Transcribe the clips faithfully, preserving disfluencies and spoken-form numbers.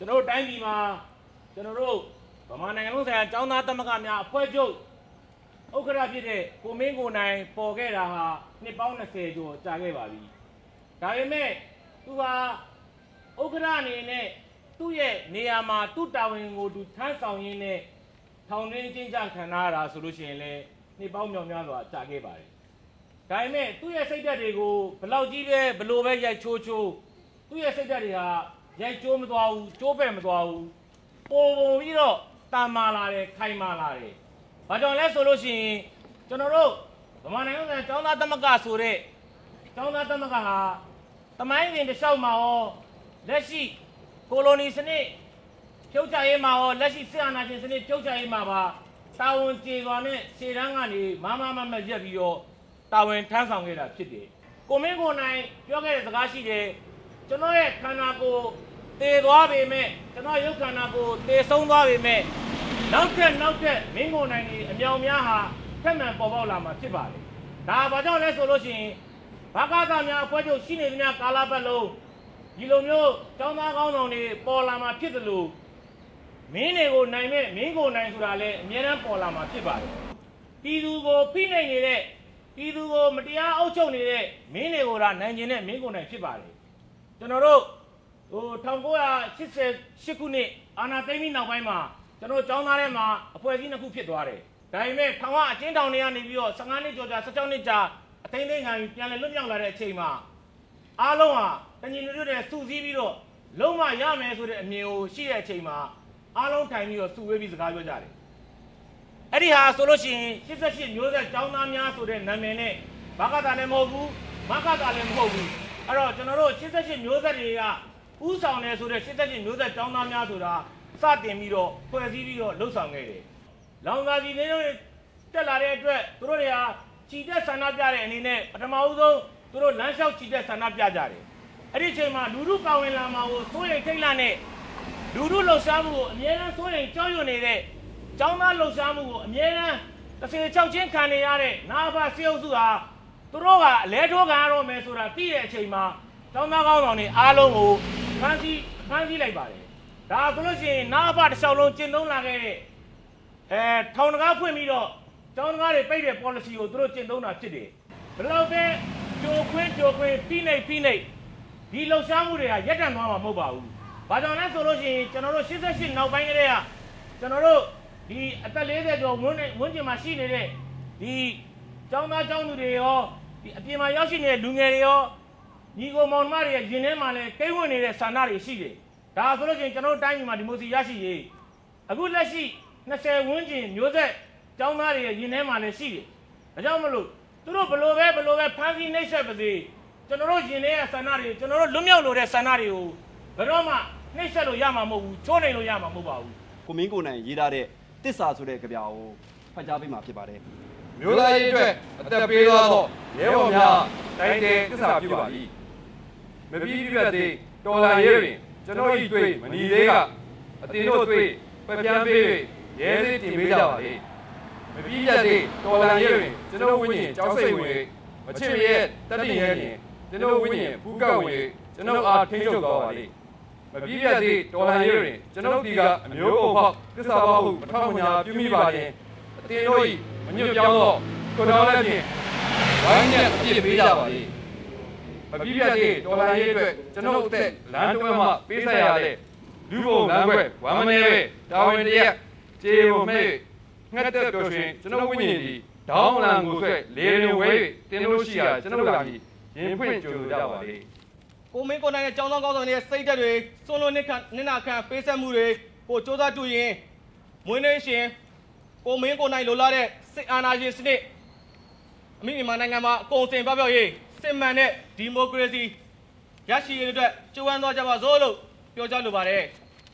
ကျွန်တော်တို့တိုင်းပြည်မှာကျွန်တော်တို့ဗမာနိုင်ငံလုံးဆိုင်ရာကျောင်းသားသမဂ္ဂများအဖွဲ့ချုပ်ဥက္ကဋ္ဌဖြစ်တဲ့ကိုမင်းကိုနိုင်ပေါ်ခဲ့တာဟာနှစ်ပေါင်း၂၀ကျော်ကြာခဲ့ပါပြီဒါပေမဲ့သူဟာဥက္ကဋ္ဌအနေနဲ့သူ့ရဲ့နေရာမှာသူ့တာဝန်ကိုသူထမ်းဆောင်ရင်းနဲ့ထောင်တွင်းကျင်းပခံရတာဆိုလို့ရှိရင်လည်းနှစ်ပေါင်းမြောက်များစွာကြာခဲ့ပါတယ်ဒါပေမဲ့သူ့ရဲ့စိတ်ဓာတ်တွေကိုဘလောက်ကြီးပဲဘလို့ပဲရိုက်ချိုးချိုးသူ့ရဲ့စိတ်ဓာတ်တွေဟာရိုက်ချိုးမသွားဘူးကျိုးပဲ့မသွားဘူးပုံပုံပြီးတော့တန်မာလာတယ်ခိုင်မာလာတယ်ဘာကြောင့်လဲဆိုလို့ရှိရင်ကျွန်တော်တို့ဗမာနိုင်ငံကကျောင်းသားသမဂ္ဂဆိုတဲ့ကျောင်းသားသမဂ္ဂဟာတမိုင်းစဉ်တစ်လျှောက်မှာရောလက်ရှိကိုလိုနီစနစ်ဖြုတ်ချရေးမှာရောလက်ရှိစစ်အာဏာရှင်စနစ်ဖြုတ်ချရေးမှာပါတာဝန်ကျေစွာနဲ့ခြေတန်းကနေမမမမရက်ပြီးတော့တာဝန်ထမ်းဆောင်ခဲ့တာဖြစ်တယ်ကိုမင်းကိုနိုင်ပြောခဲ့တဲ့စကားရှိတယ်ကျွန်တော်ရဲ့ခန္ဓာကိုယ်တည်သွားပေမဲ့ကျွန်တော်ရုပ်ခန္ဓာကိုယ်တည်ဆုံးသွားပေမဲ့နောက်ထပ်နောက်ထပ်မင်းကိုနိုင်ကြီးအမြောင်များဟာထက်မှန်ပေါ်ပေါက်လာမှာဖြစ်ပါတယ်ဒါဘာကြောင့်လဲဆိုလို့ရှိရင်ဘာကသာများအဖွဲ့ချုပ်ရှိနေသမျှကာလပတ်လုံးဒီလိုမျိုးကျောင်းသားကောင်းဆောင်တွေပေါ်လာမှာဖြစ်တယ်လို့မင်းတွေကိုနိုင်မဲ့မင်းကိုနိုင်ဆိုတာလည်းအများအားပေါ်လာမှာဖြစ်ပါတယ်ပြည်သူကိုဖိနှိပ်နေတဲ့ပြည်သူကိုမတရားအုပ်ချုပ်နေတဲ့မင်းတွေကိုဒါနိုင်ကျင်တဲ့မင်းကိုနိုင်ဖြစ်ပါတယ်ကျွန်တော်တို့ဟို၁၉၈၈ခုနှစ်အာဏာသိမ်းပြီးနောက်ပိုင်းမှာကျွန်တော်ကျောင်းသားထဲမှာအဖွဲ့အစည်းနှစ်ခုဖြစ်သွားတယ်ဒါပေမဲ့ထောင်ကအကျဉ်းထောင်တွေကနေပြီးတော့၁၅နှစ်ကျော်ကြာ၁၆နှစ်ကြာအသိမ်းသိမ်းခံပြန်လည်လွတ်မြောက်လာတဲ့အချိန်မှာအားလုံးဟာတညီညွတ်တဲ့စုစည်းပြီးတော့လုံးဝရမယ်ဆိုတဲ့အမြင်ကိုရှိတဲ့အချိန်မှာအားလုံးထိုင်ပြီးတော့စုဝေးပြီးစကားပြောကြတယ်အဲ့ဒီဟာဆိုလို့ရှိရင်၈၈မျိုးဆက်ကျောင်းသားများဆိုတဲ့နာမည်နဲ့ဘာကသာလည်းမဟုတ်ဘူးမကသာလည်းမဟုတ်ဘူးအဲ့တော့ကျွန်တော်တို့၈၈မျိုးဆက်တွေကဥဆောင်နေဆိုတဲ့၈၈မျိုးဆက်ကျောင်းသားများဆိုတာစတင်ပြီးတော့ဖွဲ့စည်းပြီးတော့လှုပ်ဆောင်ခဲ့တယ်လောင်စာကြီးနေတို့တက်လာတဲ့အတွက်သူတို့တွေဟာခြိတက်ဆန္ဒပြတဲ့အနေနဲ့ပထမဦးဆုံးသူတို့လမ်းလျှောက်ခြိတက်ဆန္ဒပြကြတယ်အဲ့ဒီအချိန်မှာလူလူပါဝင်လာမှာကိုစိုးရိမ်ထိတ်လန့်နဲ့လူလူလှုပ်ရှားမှုကိုအမြဲတမ်းစိုးရိမ်ကြောက်ရွံ့နေတဲ့ကျောင်းသားလှုပ်ရှားမှုကိုအမြဲတမ်းတစ်စေချောက်ချင်းခံနေရတဲ့နာဖာစေအုပ်စုဟာသူတို့ကအလဲထိုးခံရတော့မယ်ဆိုတာသိတဲ့အချိန်မှာကျောင်းသားကောင်းဆောင်တွေအားလုံးကိုဖမ်းဆီးဖမ်းဆီးလိုက်ပါတယ်ဒါဆိုလို့ရှိရင်နာဖာတစ်လျှောက်လုံးကျင့်သုံးလာခဲ့တဲ့အဲထောင်တကားဖွင့်ပြီးတော့ကျောင်းသားတွေပိတ်တဲ့ policy ကိုသူတို့ကျင့်သုံးတာဖြစ်တယ်ဘယ်လောက်ပဲကြိုခွင်းကြိုခွင်းဖိနှိပ်ဖိနှိပ်ဒီလှုပ်ရှားမှုတွေကရပ်တန့်သွားမှာမဟုတ်ပါဘူးဘာကြောင့်လဲဆိုလို့ရှိရင်ကျွန်တော်တို့၈၈နောက်ပိုင်းကတည်းကကျွန်တော်တို့ဒီအသက်၄၀ကျော်ဝန်းဝန်းကျင်မှာရှိနေတဲ့ဒီကျောင်းသားကျောင်းသူတွေရောဒီအပြင်မှာရောက်ရှိနေတဲ့လူငယ်တွေရောညီကိုမောင်နှမတွေရဲ့ရင်ထဲမှာလည်းကိန်းဝင်နေတဲ့ဆန္ဒတွေရှိတယ်ဒါဆိုလို့ရှိရင်ကျွန်တော်တို့တိုင်းပြည်မှာဒီမိုကရေစီရရှိရေးအခုလက်ရှိ၂၀ဝန်းကျင်မျိုးဆက်ကျောင်းသားတွေရဲ့ရင်ထဲမှာလည်းရှိတယ်ဒါကြောင့်မလို့သူတို့ဘလို့ပဲဘလို့ပဲဖမ်းဆီးနှိပ်စက်ပါစေကျွန်တော်တို့ရင်ထဲရဲ့ဆန္ဒတွေကျွန်တော်တို့လွတ်မြောက်လို့တဲ့ဆန္ဒတွေကိုဘယ်တော့မှနှိပ်စက်လို့ရမှာမဟုတ်ဘူးချိုးနှိမ်လို့ရမှာမဟုတ်ပါဘူးကိုမင်းကိုနိုင်ရေးထားတဲ့တစ္ဆာဆိုတဲ့ကြပြကိုဖတ်ကြားပေးမှာဖြစ်ပါတယ်မျိုးသားရေးအတွက်အသက်ပေးသွားသောရဲဘော်များတိုင်းတဲ့တစ္ဆာပြုပါ၏မပြီးပြတ်သေးတော်လာရဲတွင်ကျွန်တော်ဤတွေ့မနီသေးကအတင်တို့တွေ့ပပြန်းပေးရဲသေးတင်ပေးကြပါလေမပြီးပြတ်သေးတော်လာရဲတွင်ကျွန်တော်ဝိညာဉ်ကြောက်စိတ်ဝင်မချစ်ရဲတတိရဲတွင်ကျွန်တော်ဝိညာဉ်ဖူးကောက်ဝင်ကျွန်တော်အားထိန်းချုပ်သွားပါလေမပြည့်ပြတ်သေးတော်လှန်ရေးတွင်ကျွန်တော်ဒီကအမျိုးအဖောက်သစ္စာပေါဟုမထောက်မညာပြုမိပါရင်အတင်းတို့၏မညွတ်ပြောင်းသောကိုတော်လည်းဖြင့်ဝိုင်းနဲ့အပြစ်ပေးကြပါလေမပြည့်ပြတ်သေးတော်လှန်ရေးအတွက်ကျွန်တော်အသက်လမ်းတွဲမှပေးဆက်ရတဲ့လူဘုံလမ်းခွဲဝမ်းမနေပဲတာဝန်တရက်ခြေုံမဲ့ငှက်သက်ပျော်ရွှင်ကျွန်တော်ဝိညာဉ်ဒီဒေါင်းလန်ကိုဆွဲလေရင်ဝဲတင်းလို့ရှိရကျွန်တော်လာပြီးရင်ဖွင့်ကြိုကြပါလေကိုမင်းကိုနိုင်တဲ့ကျောင်းသားကောင်းဆောင်တွေစိတ်ဓာတ်တွေစွန့်လွတ်နစ်ခနစ်နာခံပေးဆက်မှုတွေကိုစ조사တူရင်မွေးနေ့ရှင်ကိုမင်းကိုနိုင်လိုလားတဲ့စစ်အာဏာရှင်စနစ်အမိမြန်မာနိုင်ငံမှာအကုန်စင်ပြောက်ပြောက်ရေးစစ်မှန်တဲ့ဒီမိုကရေစီရရှိရေးအတွက်ကြိုးပမ်းသွားကြပါစို့လို့ပြောကြားလိုပါတယ်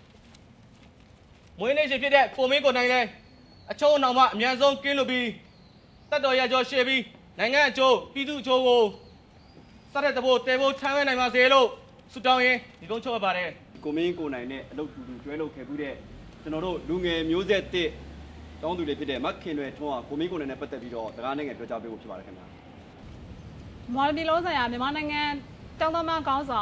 မွေးနေ့ရှင်ဖြစ်တဲ့ကိုမင်းကိုနိုင်လည်းအချုံအနှောင်မှအမြန်ဆုံးကင်းလွတ်ပြီးတပ်တော်ရကြောရှေ့ပြီးနိုင်ငံအကျိုးပြည်သူအကျိုးကိုစတဲ့တဘို့တဲဖို့ထမ်းဝဲနိုင်ပါစေလို့ဆုတောင်းရင်းဒီကုန်းချုပ်ရပါတယ်ကိုမင်းကိုနိုင်နဲ့အလုပ်တူတူကျွဲလုပ်ခဲ့ပြီးတဲ့ကျွန်တော်တို့လူငယ်မျိုးဆက်တစ်တောင်းသူတွေဖြစ်တဲ့မခင်တွေထွန်းကကိုမင်းကိုနိုင်နဲ့ပတ်သက်ပြီးတော့တရားနိုင်ငံပြောကြားပေးဖို့ဖြစ်ပါတယ်ခင်ဗျာမော်ဒီလုံးဆိုင်ရာမြန်မာနိုင်ငံကျောင်းသားများကောင်းဆောင်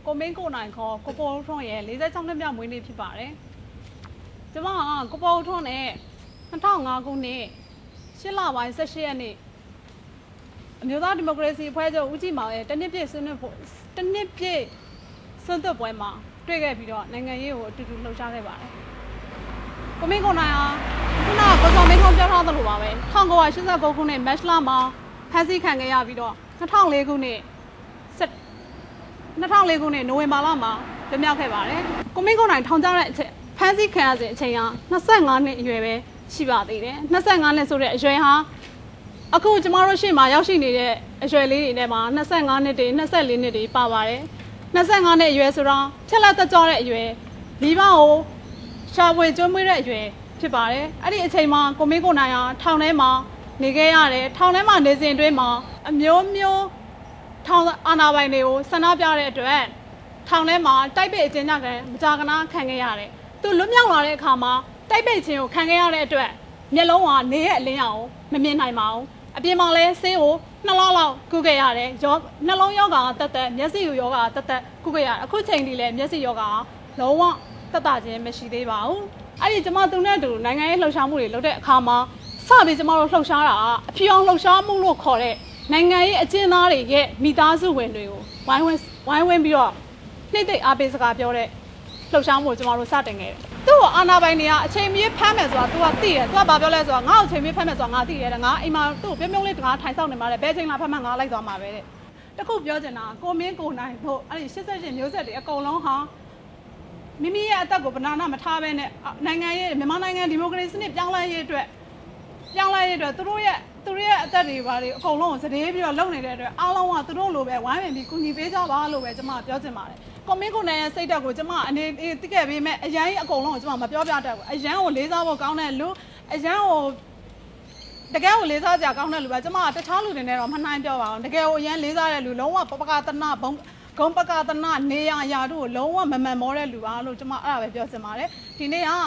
ကိုမင်းကိုနိုင်ခေါ်ကိုပေါ်ထွန်းရဲ့လေးဆယ်၆နှစ်မြောက်မွေးနေ့ဖြစ်ပါတယ်။ကျွန်မကကိုပေါ်ထွန်းနဲ့နှစ်ထောင်ငါခုနှစ်ရှစ်လပိုင်း၁၈ရက်နေ့အမျိုးသားဒီမိုကရေစီအဖွဲ့ချုပ်ဦးကြည်မောင်ရဲ့တနစ်ပြည့်ဆွေးနွေးဖို့တနစ်ပြည့်ဆွေးနွေးပွဲမှာတွေ့ခဲ့ပြီးတော့နိုင်ငံရေးကိုအတူတူလှုပ်ရှားခဲ့ပါတယ်။ကိုမင်းကိုနိုင်ဟာခုနကကိုစောမင်းထုံးပြောထားသလိုပါပဲ၁၉၈၉ခုနှစ်မတ်လမှာဖမ်းဆီးခံခဲ့ရပြီးတော့၂၀၀၄ခုနှစ်၂၀၀၄ခုနှစ်နိုဝင်ဘာလမှာလွတ်မြောက်ခဲ့ပါတယ်။ကိုမင်းကိုနိုင်ထောင်ကျတဲ့အချိန်ဖမ်းဆီးခံရစဉ်အချိန်ဟာ၂၅နှစ်အရွယ်ပဲရှိပါသေးတယ်။၂၅နှစ်ဆိုတဲ့အရွယ်ဟာအခုကျမတို့ရှေ့မှာရောက်ရှိနေတဲ့အရွယ်လေးတွေနဲ့မှာ၂၅နှစ်တွေ၂၄နှစ်တွေပါပါတယ်။၂၅နှစ်အရွယ်ဆိုတော့ချက်လက်သက်ကြွတဲ့အရွယ်မိဘကိုရှာဖွေကျွေးမွေးတဲ့အရွယ်ဖြစ်ပါတယ်။အဲ့ဒီအချိန်မှာကိုမင်းကိုနိုင်ဟာထောင်ထဲမှာနေခဲ့ရတယ်။ထောင်ထဲမှာနေစဉ်အတွင်းမှာအမျိုးမျိုးထောင်အာဏာပိုင်တွေကိုဆန္ဒပြတဲ့အတွက်ထောင်ထဲမှာတိုက်ပိတ်အကျဉ်းချခံမကြာခဏခံခဲ့ရတယ်။သူလွတ်မြောက်လာတဲ့အခါမှာတိုက်ပိတ်ခြင်းကိုခံခဲ့ရတဲ့အတွက်မျက်လုံးကနေရဲ့အလင်းရောင်ကိုမမြင်နိုင်ပါဘူး။အပြင်မှာလည်းဆေးကိုနှစ်လလောက်ကုခဲ့ရတယ်။ရောနှလုံးရောဂါတက်တက်မျက်စိရောဂါတက်တက်ကုခဲ့ရတယ်။အခုချိန်ထိလည်းမျက်စိရောဂါလုံးဝတက်တာခြင်းမရှိသေးပါဘူး။အဲ့ဒီကျမသူနဲ့အတူနိုင်ငံရေးလှုပ်ရှားမှုတွေလုပ်တဲ့အခါမှာစပြီးကျမတို့လှုပ်ရှားတာအဖြေအောင်လှုပ်ရှားမှုလို့ခေါ်တဲ့နိုင်ငံရေးအကျဉ်းသားတွေရဲ့မိသားစုဝင်တွေကိုဝိုင်းဝန်းဝိုင်းဝန်းပြီးတော့နှိမ့်သိပ်အားပေးစကားပြောတဲ့လှုပ်ရှားမှုကိုကျမတို့စတင်ခဲ့တယ်။သူ့ကိုအာဏာပိုင်တွေကအချိန်မီဖမ်းမယ်ဆိုတာ तू ကသိတယ်။ तू ကဘာပြောလဲဆိုတော့ငါ့ကိုအချိန်မီဖမ်းမယ်ဆိုတာငါသိတယ်တဲ့။ငါအိမ်မှာသူ့ကိုပြုံးပြုံးလေးတကားထိုင်ဆောင်နေမှာတဲ့။ဘယ်ချိန်လာဖမ်းမှငါလိုက်သွားမှာပဲတဲ့။တခုပြောချင်တာကိုမင်းကိုနိုင်တို့အဲ့ဒီ၈၈မျိုးဆက်တွေအကုန်လုံးဟာမိမိရဲ့အသက်ကိုဗနာနာမထားဘဲနဲ့နိုင်ငံရေးမြန်မာနိုင်ငံဒီမိုကရေစီနဲ့ပြောင်းလဲရေးအတွက်ပြောင်းလဲရေးအတွက်သူတို့ရဲ့သူတို့ရဲ့အသက်တွေဘာတွေအကုန်လုံးကိုစတေးပြီးတော့လုပ်နေတဲ့အတွက်အားလုံးကသူတို့လိုပဲဝိုင်းပင်ပြီးကူညီပေးကြပါလို့ပဲကျွန်မပြောချင်ပါတယ်။ကွန်မင်းကိုနိုင်ရဲ့စိတ်ဓာတ်ကိုကျွန်မအနေသိခဲ့ပေးမဲ့အရန်ကြီးအကုန်လုံးကိုကျွန်မမပြောပြတတ်ဘူး။အရန်ကိုလေးစားဖို့ကောင်းတဲ့လူအရန်ကိုတကယ်ကိုလေးစားကြကောင်းတဲ့လူပဲကျွန်မတခြားလူတွေနဲ့တော့မနှိုင်းပြောပါဘူး။တကယ်ကိုအရန်လေးစားတဲ့လူလုံးဝပပကတနာဘုံဂုံပကတနာနေရရာတို့ကိုလုံးဝမမှန်မောတဲ့လူပါလို့ကျွန်မအဲ့ဒါပဲပြောချင်ပါတယ်။ဒီနေ့က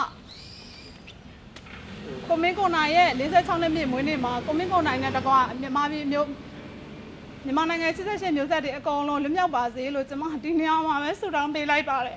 ကိုမင်းကိုနိုင်ရဲ့၄၆နှစ်ပြည့်မွေးနေ့မှာကိုမင်းကိုနိုင်နဲ့တကွာမြန်မာပြည်မျိုးမြန်မာနိုင်ငံ၈၈မျိုးဆက်တွေအကုန်လုံးလွတ်မြောက်ပါစေလို့ကျွန်မဒီနေရာမှာပဲဆုတောင်းပေးလိုက်ပါတယ်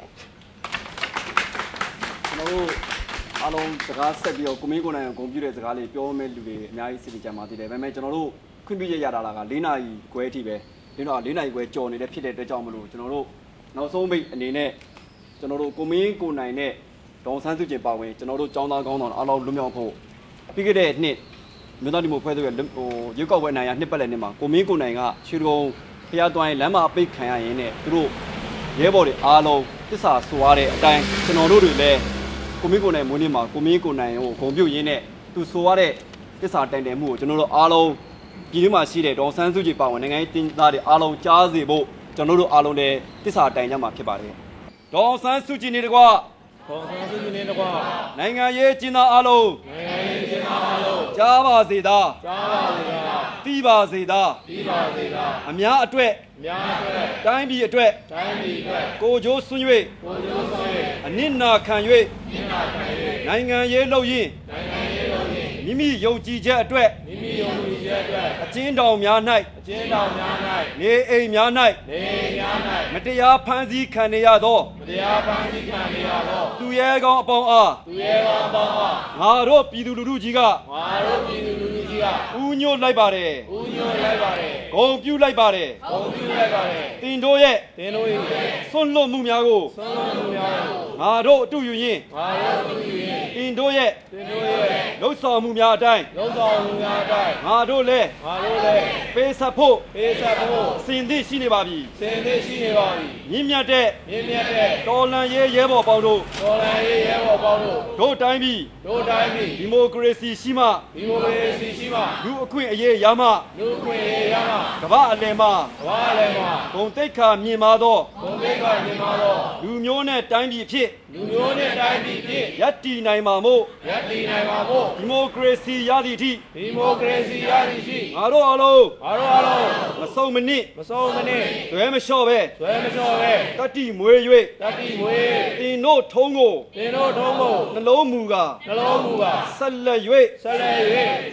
ကျွန်တော်တို့အားလုံးစကားဆက်ပြီးတော့ကိုမင်းကိုနိုင်ကိုဂုဏ်ပြုတဲ့စကားလေးပြောမဲ့လူတွေအများကြီးစိတ်ကြမ်းပါသေးတယ်ဒါပေမဲ့ကျွန်တော်တို့ခွင့်ပြုရရတာက၄နာရီခွဲအထိပဲဒီတော့၄နာရီခွဲကြော်နေတဲ့ဖြစ်တဲ့အတွက်ကြောင့်မလို့ကျွန်တော်တို့နောက်ဆုံးပိတ်အနေနဲ့ကျွန်တော်တို့ကိုမင်းကိုနိုင်နဲ့ဒေါန်ဆန်းစုကြည်ပါဝင်ကျွန်တော်တို့ចောင်းသားကောင်းတော်အားလုံးလွတ်မြောက်ဖို့ပြီးခဲ့တဲ့နှစ်မြို့သားဒီမိုဖွဲ့ဆိုရဟိုရုပ်ကောက်ပွဲနိုင်ရနှစ်ပတ်လည်နှစ်မှာကိုမင်းကိုနိုင်ကရွှေကုန်းဖျားသွိုင်းလမ်းမအပိတ်ခံရရင်းနဲ့သူတို့ရဲဘော်တွေအားလုံးသစ္စာဆိုရတဲ့အတိုင်းကျွန်တော်တို့တွေလည်းကိုမင်းကိုနိုင်မွေးနေ့မှာကိုမင်းကိုနိုင်ကိုဂုဏ်ပြုရင်းနဲ့သူဆိုရတဲ့သစ္စာတိုင်တယ်မှုကိုကျွန်တော်တို့အားလုံးပြည်တွင်းမှာရှိတဲ့ဒေါန်ဆန်းစုကြည်ပါဝင်နိုင်ငံရေးတင်သားတွေအားလုံးကြားစေဖို့ကျွန်တော်တို့အားလုံးလည်းသစ္စာတိုင်ကြမှာဖြစ်ပါတယ်ဒေါန်ဆန်းစုကြည်နေတကွာဒေါန်ဆန်းစုကြည်နေတကွာနိုင်ငံရေးကျင်းသားအားလုံးနိုင်ငံရေးကျင်းသားအားလုံးကြားပါစေသာကြားပါစေသာသိပါစေသာသိပါစေသာအများအတွက်အများအတွက်တိုင်းပြည်အတွက်တိုင်းပြည်အတွက်ကိုကျိုးဆွံ့၍ကိုကျိုးဆွံ့၍အနစ်နာခံ၍အနစ်နာခံ၍နိုင်ငံရေးလှုပ်ရင်းနိုင်ငံရေးလှုပ်ရင်းမိမိယုံကြည်ချက်အတွက်မိမိယုံကြည်ချက်အတွက်အကျဉ်းတောင်များ၌အကျဉ်းတောင်များ၌နေအိမ်များ၌နေအိမ်များ၌မတရားဖမ်းဆီးခံနေရသောမတရားဖမ်းဆီးခံနေရသောသူရဲကောင်းအပေါင်းအားသူရဲကောင်းအပေါင်းအားငါတို့ပြည်သူလူထုကြီးကငါတို့ပြည်သူလူထုကြီးကဦးညွတ်လိုက်ပါတယ်ဦးညွတ်လိုက်ပါတယ်ဂုဏ်ပြုလိုက်ပါတယ်ဂုဏ်ပြုလိုက်ပါတယ်တင်တို့ရဲ့တင်တို့ရဲ့ဆွန့်လွတ်မှုများကိုဆွန့်လွတ်မှုများကိုငါတို့အတူယူရင်းငါတို့အတူယူရင်းတင်တို့ရဲ့တင်တို့ရဲ့လှုပ်ဆောင်မှုများအတိုင်းလှုပ်ဆောင်မှုများအတိုင်းငါတို့လည်းငါတို့လည်းပေးဆက်ဖို့ပေးဆက်ဖို့စင်သစ်ရှိနေပါပြီစင်သစ်ရှိနေပါပြီမြင့်မြတ်တဲ့မြင့်မြတ်တဲ့တော်လှန်ရေးရဲဘော်ပေါင်းတို့တော်လှန်ရေးရဲဘော်ပေါင်းတို့တို့တိုင်းပြည်တို့တိုင်းပြည်ဒီမိုကရေစီရှိမှဒီမိုကရေစီရှိမှလူအခွင့်အရေးရမှလူအခွင့်အရေးရမှကမ္ဘာအလယ်မှာကမ္ဘာအလယ်မှာဂုဏ်သိက္ခာမြင့်မာသောဂုဏ်သိက္ခာမြင့်မာသောလူမျိုးနဲ့တိုင်းပြည်ဖြစ်လူမျိုးနဲ့တိုင်းပြည်ဖြစ်ယက်တီနိုင်မှာမို့ယက်တီနိုင်မှာမို့ဒီမိုကရေစီရသည့်အထိဒီမိုကရေစီရသည့်အထိငါတို့အားလုံးငါတို့အားလုံးမဆုံးမနစ်မဆုံးမနစ်ဇွဲမလျှော့ပဲဇွဲမလျှော့ပဲတတိမွေး၍တတိမွေးတင်တို့ထုံးကိုတင်တို့ထုံးကိုနှလုံးမူကနှလုံးမူကဆက်လက်၍ဆက်လက်၍ရေတော်ဘ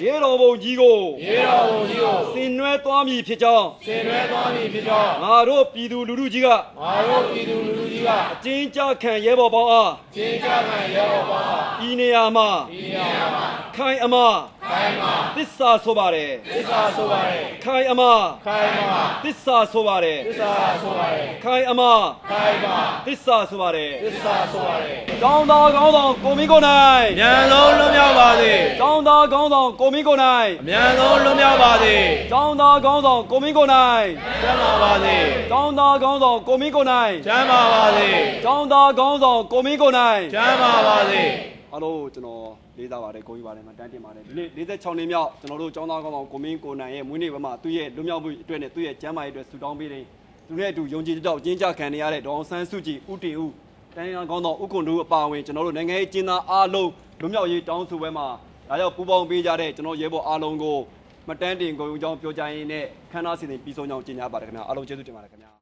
ဘုံကြီးကိုရေတော်ဘုံကြီးကိုဆင်နွှဲသွားမည်ဖြစ်ကြောင်းဆင်နွှဲသွားမည်ဖြစ်ကြောင်းငါတို့ပြည်သူလူထုကြီးကငါတို့ပြည်သူလူထုကြီးကအကျဉ်းချခံရဲဘော်ပေါင်းအားကျဉ်းချခံရဲဘော်ပေါင်းအားဤနေရာမှာဤနေရာမှာခိုင်အမခိုင်အမသစ္စာဆိုပါတယ်သစ္စာဆိုပါတယ်ခိုင်အမခိုင်အမသစ္စာဆိုပါတယ်သစ္စာဆိုပါတယ်ခိုင်အမခိုင်အမသစ္စာဆိုပါတယ်သစ္စာဆိုပါတယ်ကျောင်းသားကောင်းဆောင်ကိုမင်းကိုနိုင်အမြန်ဆုံးလွတ်မြောက်ပါစေကျောင်းသားကောင်းဆောင်ကိုမင်းကိုနိုင်အမြန်ဆုံးလွတ်မြောက်ပါစေကျောင်းသားကောင်းဆောင်ကိုမင်းကိုနိုင်ကျမ်းပါပါစေကျောင်းသားကောင်းဆောင်ကိုမင်းကိုနိုင်ကျမ်းပါပါစေကျောင်းသားကောင်းဆောင်ကိုမင်းကိုနိုင်ကျမ်းပါပါစေအားလုံးကျွန်တော်လေးစားပါတယ်ကိုကြီးပါတယ်မှာတန်းတင်ပါတယ်ဒီနေ့၄၆နှစ်မြောက်ကျွန်တော်တို့ကျောင်းသားကောင်းဆောင်ကိုမင်းကိုနိုင်ရဲ့မွေးနေ့ပွဲမှာသူ့ရဲ့လွတ်မြောက်မှုအတွက်နဲ့သူ့ရဲ့ကျမ်းမာရေးအတွက်ဆုတောင်းပေးတယ်သူနဲ့အတူယုံကြည်ကြောက်ကျင်းချခံနေရတဲ့ဒေါအောင်ဆန်းစုကြည်ဦးတင်ဦးတိုင်းရင်းသားကောင်းဆောင်ဦးခွန်တို့အပါအဝင်ကျွန်တော်တို့နိုင်ငံရေးကျင်းသားအားလုံးလွတ်မြောက်ရေးတောင်းဆိုပွဲမှာဒါကြောင့်ပူးပေါင်းပေးကြတဲ့ကျွန်တော်ရဲဘော်အားလုံးကိုမတန်းတင်ကုန်ကြောင်းပြောကြရင်းနဲ့ခမ်းနားစီစဉ်ပြီးဆုံးကြောင်းကြေညာပါတယ်ခင်ဗျာအားလုံးကျေးဇူးတင်ပါတယ်ခင်ဗျာ